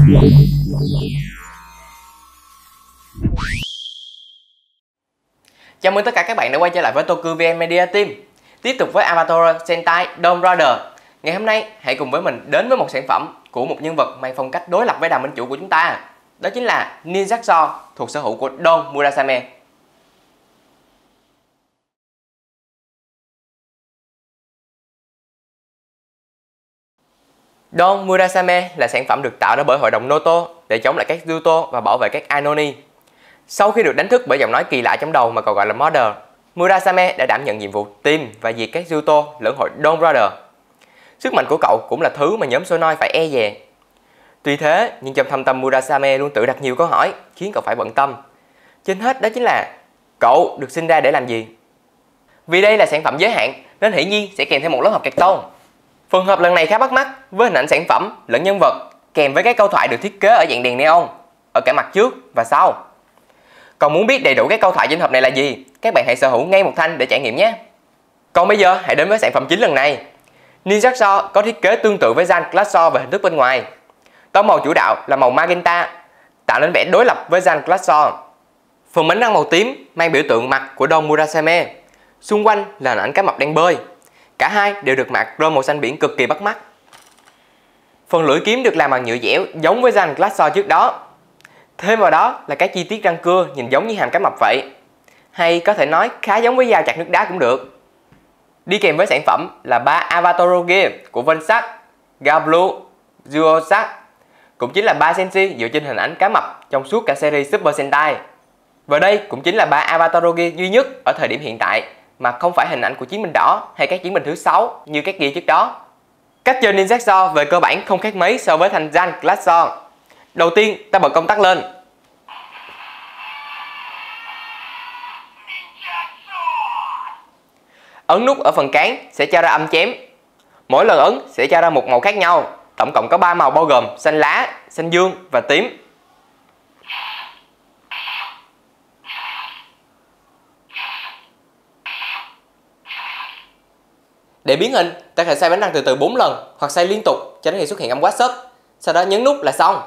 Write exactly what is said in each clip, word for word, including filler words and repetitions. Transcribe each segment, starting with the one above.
Chào mừng tất cả các bạn đã quay trở lại với Tokyo vê en Media Team. Tiếp tục với Avatar Sentai Dawn Rider. Ngày hôm nay hãy cùng với mình đến với một sản phẩm của một nhân vật mang phong cách đối lập với đào minh chủ của chúng ta. Đó chính là Ninjago thuộc sở hữu của Don Murasame. Don Murasame là sản phẩm được tạo ra bởi hội đồng Noto để chống lại các Ryuto và bảo vệ các Ainoni. Sau khi được đánh thức bởi giọng nói kỳ lạ trong đầu mà còn gọi là Mother, Murasame đã đảm nhận nhiệm vụ tìm và diệt các Ryuto lẫn hội Dawn Rider. Sức mạnh của cậu cũng là thứ mà nhóm Sonoi phải e dè. Tuy thế, nhưng trong thâm tâm Murasame luôn tự đặt nhiều câu hỏi khiến cậu phải bận tâm. Trên hết đó chính là cậu được sinh ra để làm gì? Vì đây là sản phẩm giới hạn nên hiển nhiên sẽ kèm theo một lớp học cartoon. Phần hộp lần này khá bắt mắt với hình ảnh sản phẩm lẫn nhân vật kèm với các câu thoại được thiết kế ở dạng đèn neon ở cả mặt trước và sau. Còn muốn biết đầy đủ các câu thoại trên hộp này là gì, các bạn hãy sở hữu ngay một thanh để trải nghiệm nhé. Còn bây giờ hãy đến với sản phẩm chính lần này. Ninjago có thiết kế tương tự với Jan Classo về hình thức bên ngoài. Tông màu chủ đạo là màu magenta, tạo nên vẻ đối lập với Jan Classo. Phần bánh răng màu tím mang biểu tượng mặt của Don Murasame. Xung quanh là hình ảnh cá mập đang bơi. Cả hai đều được mạc chrome màu xanh biển cực kỳ bắt mắt. Phần lưỡi kiếm được làm bằng nhựa dẻo giống với Jan Classo trước đó. Thêm vào đó là các chi tiết răng cưa nhìn giống như hàm cá mập vậy. Hay có thể nói khá giống với dao chặt nước đá cũng được. Đi kèm với sản phẩm là ba Avataro Gear của Vonsat, Gablu, Zuosat, cũng chính là ba senshi dựa trên hình ảnh cá mập trong suốt cả series Super Sentai. Và đây cũng chính là ba Avataro Gear duy nhất ở thời điểm hiện tại mà không phải hình ảnh của chiến binh đỏ hay các chiến binh thứ sáu như các gear trước đó. Cách chơi Ninjago về cơ bản không khác mấy so với thanh Jan Classo. Đầu tiên ta bật công tắc lên. Ấn nút ở phần cán sẽ cho ra âm chém. Mỗi lần ấn sẽ cho ra một màu khác nhau. Tổng cộng có ba màu bao gồm xanh lá, xanh dương và tím. Để biến hình, ta phải xoay bánh răng từ từ bốn lần hoặc xoay liên tục cho đến khi xuất hiện âm WhatsApp. Sau đó nhấn nút là xong.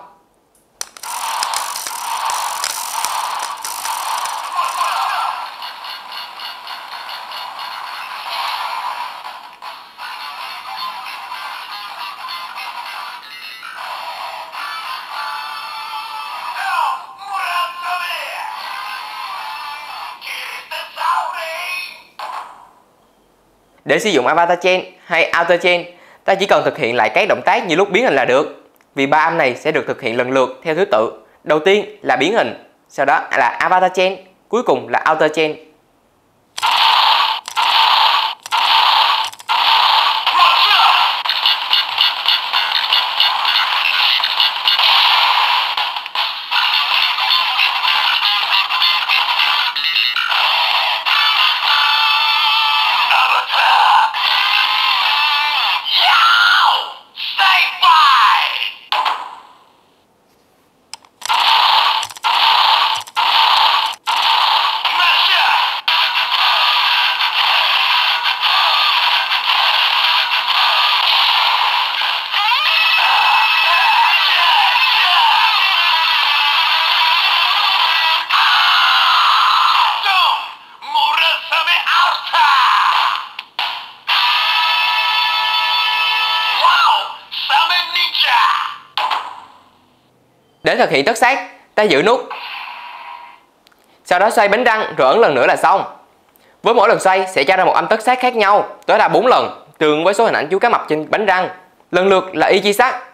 Để sử dụng Avatar Chain hay Outer Chain, ta chỉ cần thực hiện lại các động tác như lúc biến hình là được. Vì ba âm này sẽ được thực hiện lần lượt theo thứ tự. Đầu tiên là biến hình, sau đó là Avatar Chain, cuối cùng là Outer Chain. Để thực hiện tất sát, ta giữ nút. Sau đó xoay bánh răng rồi ấn lần nữa là xong. Với mỗi lần xoay sẽ cho ra một âm tất sát khác nhau, tối đa bốn lần, tương với số hình ảnh chú cá mập trên bánh răng. Lần lượt là Ichisa,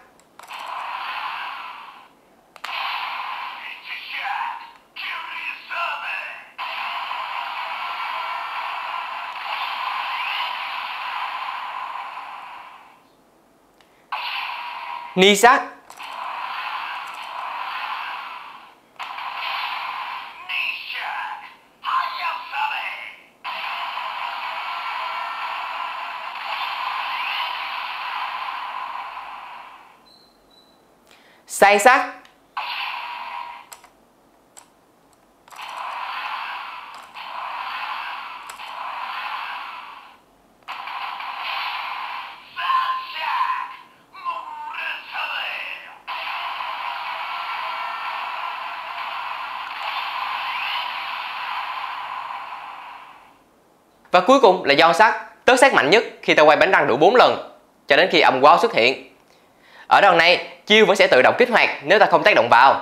Nisa, Sai sát, Và cuối cùng là Giòn Sắt, tớt xác mạnh nhất khi ta quay bánh răng đủ bốn lần, cho đến khi âm wow xuất hiện. Ở đòn này, chiêu vẫn sẽ tự động kích hoạt nếu ta không tác động vào.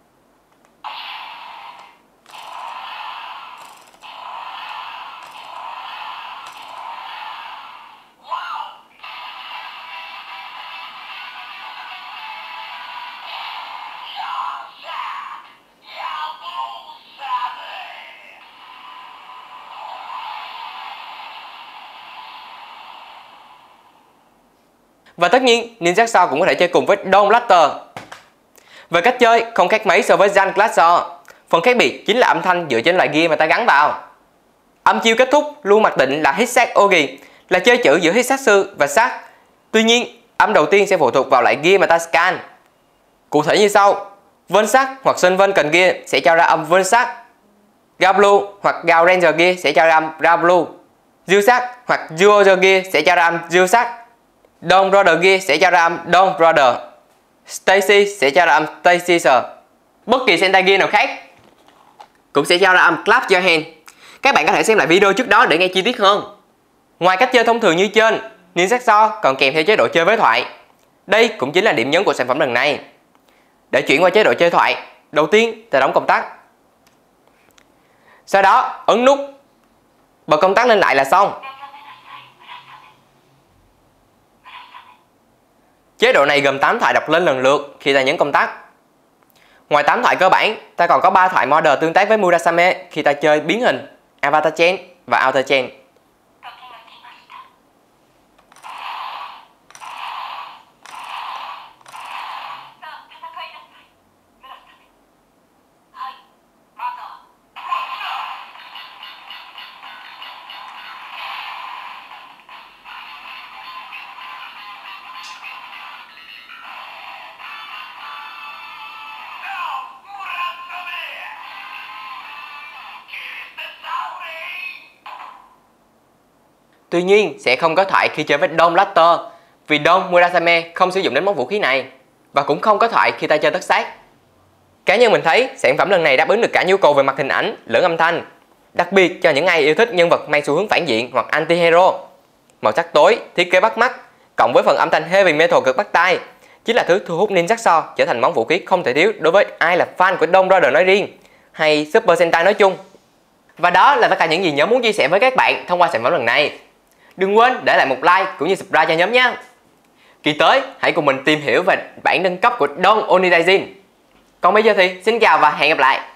Và tất nhiên, Ninjago cũng có thể chơi cùng với Dawn Blaster. Về cách chơi, không khác mấy so với Jund Classor. Phần khác biệt chính là âm thanh dựa trên loại gear mà ta gắn vào. Âm chiêu kết thúc luôn mặc định là Hitsat Ogi, là chơi chữ giữa Hitsatsu và Sat. Tuy nhiên, âm đầu tiên sẽ phụ thuộc vào loại gear mà ta scan. Cụ thể như sau: Vensat hoặc Sunven cần gear sẽ cho ra âm Vensat. Gao Blue hoặc Gao Ranger gear sẽ cho ra âm Gao Blue. Zilsat hoặc Zyuohger gear sẽ cho ra âm Zilsat. Dawn Brother gear sẽ cho ra âm Dawn Brother. Stacy sẽ cho ra âm Stacy. Bất kỳ Sentai gear nào khác cũng sẽ cho ra âm Clap Your Hand. Các bạn có thể xem lại video trước đó để nghe chi tiết hơn. Ngoài cách chơi thông thường như trên, Ninjago còn kèm theo chế độ chơi với thoại. Đây cũng chính là điểm nhấn của sản phẩm lần này. Để chuyển qua chế độ chơi thoại, đầu tiên ta đóng công tắc. Sau đó ấn nút bật công tắc lên lại là xong. Chế độ này gồm tám thoại đọc lên lần lượt khi ta nhấn công tắc. Ngoài tám thoại cơ bản, ta còn có ba thoại model tương tác với Murasame khi ta chơi biến hình, Avatar Chain và Outer Chain. Tuy nhiên sẽ không có thoại khi chơi với Dawn Blaster, vì Dawn Murasame không sử dụng đến món vũ khí này, và cũng không có thoại khi ta chơi tất sát. Cá nhân mình thấy sản phẩm lần này đáp ứng được cả nhu cầu về mặt hình ảnh lẫn âm thanh, đặc biệt cho những ai yêu thích nhân vật mang xu hướng phản diện hoặc anti-hero. Màu sắc tối, thiết kế bắt mắt, cộng với phần âm thanh heavy metal cực bắt tai, chính là thứ thu hút Ninjago trở thành món vũ khí không thể thiếu đối với ai là fan của Dawn Brother nói riêng hay Super Sentai nói chung. Và đó là tất cả những gì nhóm muốn chia sẻ với các bạn thông qua sản phẩm lần này. Đừng quên để lại một like cũng như subscribe cho nhóm nhé. Kỳ tới hãy cùng mình tìm hiểu về bản nâng cấp của Dawn Onidaijin. Còn bây giờ thì xin chào và hẹn gặp lại.